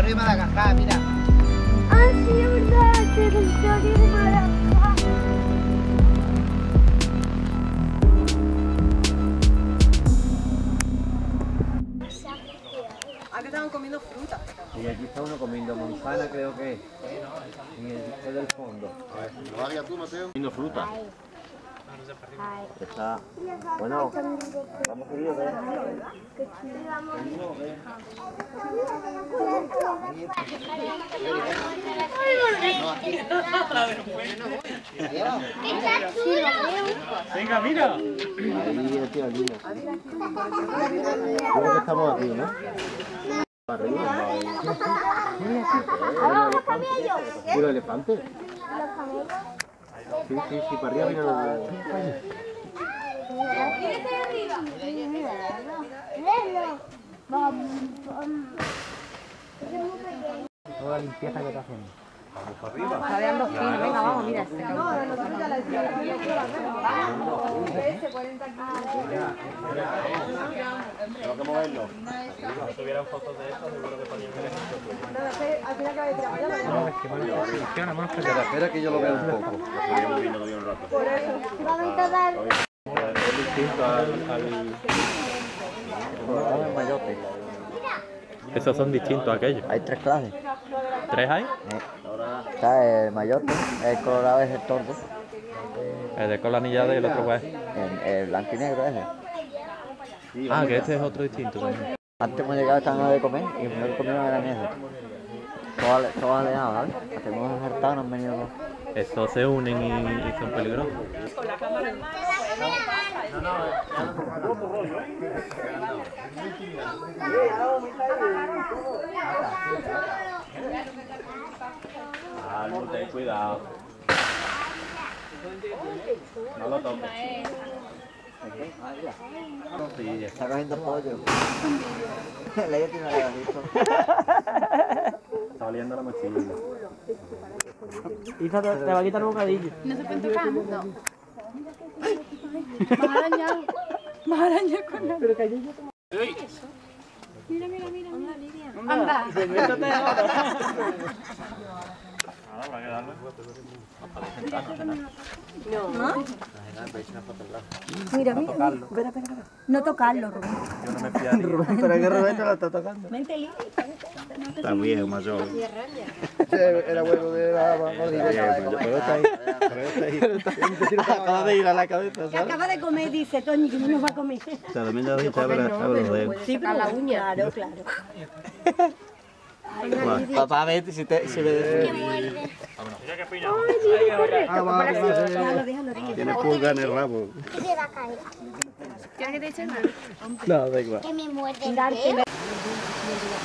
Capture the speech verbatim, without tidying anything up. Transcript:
Territorio Madagascar, mira. Ah, sí, es verdad, territorio de Madagascar. Aquí estaban comiendo fruta. Y aquí está uno comiendo manzana, creo que es. En el disco del fondo. A ver, ¿lo hagas tú, Mateo? Comiendo fruta. Está. Bueno, vamos queridos, ¿eh? Venga, mira. Ahí el tío Lino. Creo que estamos aquí, ¿no? Para arriba. ¿Y los elefantes? Sí, sí, sí, para arriba, mira los... Toda la limpieza que te hacen. Vamos para arriba. Está dando fino, venga, vamos, mira. Tengo que moverlo. Si tuvieran fotos de esto, seguro que ponían el ejemplo. No, es que bueno, funciona más. Espera que yo lo vea un poco. Lo estoy moviendo todavía un rato. Vamos a dar... Es distinto al... al... Estamos en mayote. Esos son distintos a aquellos. Hay tres clases. ¿Tres hay? Está el mayote, el colorado es el tordo, El de cola anillada y el otro pues. el, el blanco y negro ese. Ah, que este es otro distinto también. Antes hemos llegado esta hora de comer y el primer comieron eran esos. Todos todos alejados, ¿vale? Hacemos un hartado, nos han venido dos. Estos se unen y, y son peligrosos. Ah, no, ten cuidado. No lo toques. Sí, está cogiendo pollo. Leia tiene la visto. Está oliendo la mochila. Isa, te, te va a quitar un bocadillo. ¿No se pueden tocar? No. Me ha arañado. Me ha arañado con la... Pero cayó yo. Mira, mira, mira. Anda, Lidia. Anda. Métate ahora. Ahora habrá que darle. ¿No? Mira, mira. Espera, espera, espera. No tocarlo, Rubén. Yo no me fiaría. Rubén, pero que Rubén te lo está tocando. Vente, Lidia. Está bien, mayor. Era huevo de la mordida. Pero está ahí. Pero está ahí. Acaba de ir a la cabeza, Que acaba de comer, dice Toñi, que no nos va a comer. También ya dice abra los dedos. Sí, pero la uña. Claro, claro. Papá, a ver si te si me muerde. Mira qué pina. Ah, va, Déjalo, déjalo, déjalo. Tiene pulga en el rabo. Se va a caer. ¿Quieres que te eche el No, da igual. Que me muerde el dedo.